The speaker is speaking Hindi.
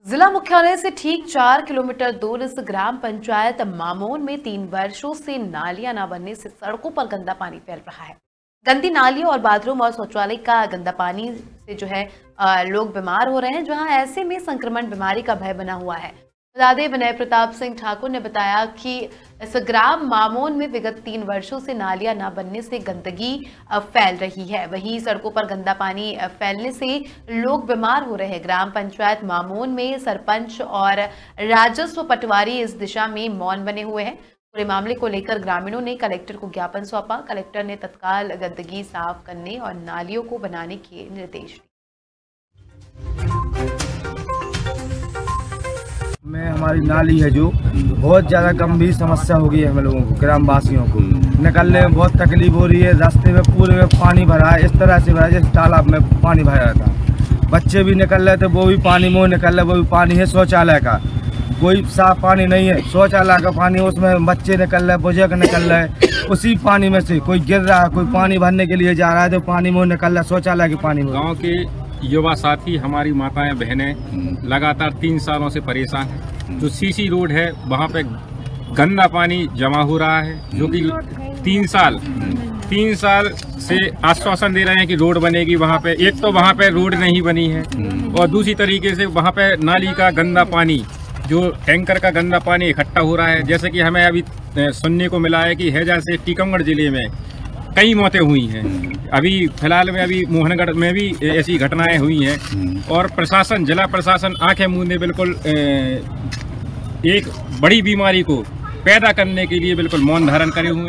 जिला मुख्यालय से ठीक 4 किलोमीटर दूर इस ग्राम पंचायत मामोन में 3 वर्षों से नालियां न बनने से सड़कों पर गंदा पानी फैल रहा है। गंदी नालियों और बाथरूम और शौचालय का गंदा पानी से लोग बीमार हो रहे हैं, जहां ऐसे में संक्रमण बीमारी का भय बना हुआ है। बता दें, विनय प्रताप सिंह ठाकुर ने बताया कि इस ग्राम मामोन में विगत 3 वर्षों से नालियां न बनने से गंदगी फैल रही है। वहीं सड़कों पर गंदा पानी फैलने से लोग बीमार हो रहे हैं। ग्राम पंचायत मामोन में सरपंच और राजस्व पटवारी इस दिशा में मौन बने हुए हैं। पूरे मामले को लेकर ग्रामीणों ने कलेक्टर को ज्ञापन सौंपा। कलेक्टर ने तत्काल गंदगी साफ करने और नालियों को बनाने के निर्देश दिए। में हमारी नाली है जो बहुत ज़्यादा गंभीर समस्या हो गई है। हम लोगों को, ग्राम वासियों को निकलने में बहुत तकलीफ हो रही है। रास्ते में पूरे में पानी भरा है, इस तरह से भरा है जैसे तालाब में पानी भरा था। बच्चे भी निकल रहे थे, वो भी पानी मुँह निकल रहे, वो भी पानी है शौचालय का, कोई साफ पानी नहीं है। शौचालय का पानी, उसमें बच्चे निकल रहे, बुजुर्ग निकल रहे, उसी पानी में से कोई गिर रहा है, कोई पानी भरने के लिए जा रहा है तो पानी मुँह निकल रहा है शौचालय के पानी में। गाँव के युवा साथी, हमारी माताएं बहनें लगातार 3 सालों से परेशान हैं। जो सीसी रोड है वहाँ पे गंदा पानी जमा हो रहा है, जो कि 3 साल से आश्वासन दे रहे हैं कि रोड बनेगी। वहाँ पे एक तो वहाँ पे रोड नहीं बनी है और दूसरी तरीके से वहाँ पे नाली का गंदा पानी, जो टैंकर का गंदा पानी इकट्ठा हो रहा है। जैसे कि हमें अभी सुनने को मिला है कि हैजा से टीकमगढ़ जिले में कई मौतें हुई हैं। अभी फिलहाल में अभी मोहनगढ़ में भी ऐसी घटनाएं हुई हैं और प्रशासन, जिला प्रशासन आंखें मूंदे बिल्कुल एक बड़ी बीमारी को पैदा करने के लिए बिल्कुल मौन धारण करे हुए।